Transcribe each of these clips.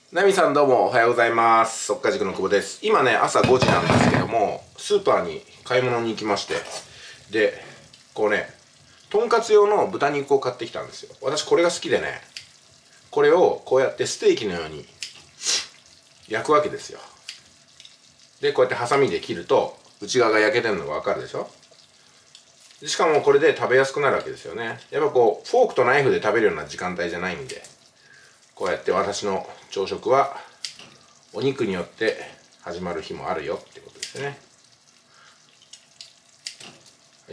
ナミさんどうもおはようございます。速稼塾の久保です。今ね、朝5時なんですけども、スーパーに買い物に行きまして、で、こうね、とんかつ用の豚肉を買ってきたんですよ。私これが好きでね、これをこうやってステーキのように焼くわけですよ。で、こうやってハサミで切ると、内側が焼けてるのがわかるでしょ。しかもこれで食べやすくなるわけですよね。やっぱこう、フォークとナイフで食べるような時間帯じゃないんで、こうやって私の朝食はお肉によって始まる日もあるよってことですね。はい。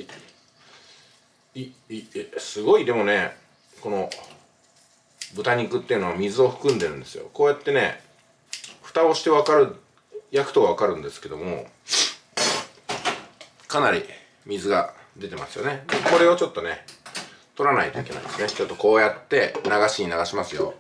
すごいでもね、この豚肉っていうのは水を含んでるんですよ。こうやってね、蓋をして焼くとわかるんですけども、かなり水が出てますよね。でこれをちょっとね、取らないといけないですね。ちょっとこうやって流しますよ。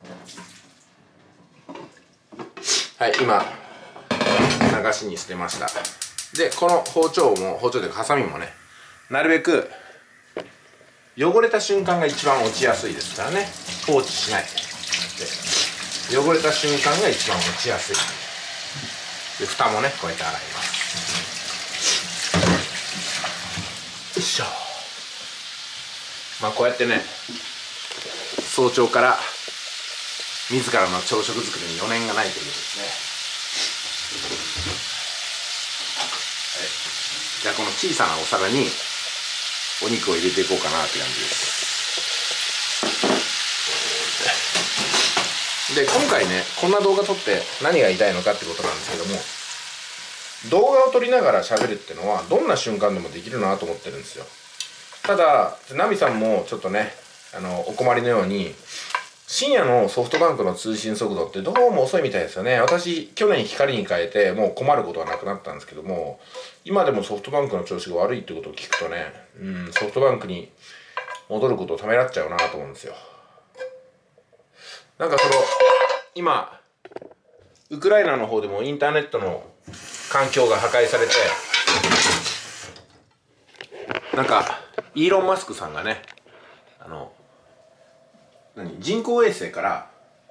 はい、今流しに捨てました。でこの包丁というかハサミもね、なるべく汚れた瞬間が一番落ちやすいですからね。放置しないで、汚れた瞬間が一番落ちやすい。で蓋もね、こうやって洗います。よいしょ。まあこうやってね、早朝から自らの朝食作りに余念がないということですね。はい、じゃあこの小さなお皿にお肉を入れていこうかなって感じです。で今回ね、こんな動画撮って何が言いたいのかってことなんですけども、動画を撮りながら喋るってのはどんな瞬間でもできるなと思ってるんですよ。ただナミさんもちょっとね、お困りのように深夜のソフトバンクの通信速度ってどうも遅いみたいですよね。私去年光に変えてもう困ることはなくなったんですけども、今でもソフトバンクの調子が悪いってことを聞くとね、ソフトバンクに戻ることをためらっちゃうなと思うんですよ。なんか今ウクライナの方でもインターネットの環境が破壊されて、なんかイーロン・マスクさんがね、人工衛星から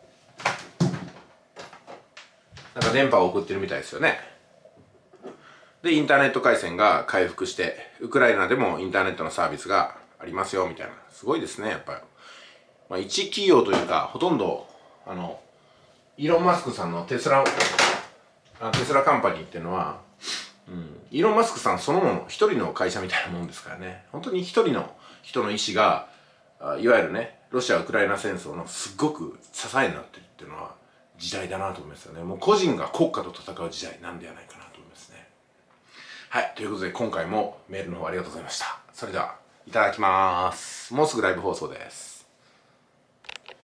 なんか電波を送ってるみたいですよね。でインターネット回線が回復してウクライナでもインターネットのサービスがありますよみたいな。すごいですね、やっぱり。まあ、一企業というかほとんどイーロン・マスクさんのテスラカンパニーっていうのは、イーロン・マスクさんそのもの一人の会社みたいなもんですからね。本当に一人の人の意思がいわゆるね、ロシア・ウクライナ戦争のすっごく支えになってるっていうのは時代だなと思いますよね。もう個人が国家と戦う時代なんではないかなと思いますね。はい、ということで今回もメールの方ありがとうございました。それではいただきます。もうすぐライブ放送です。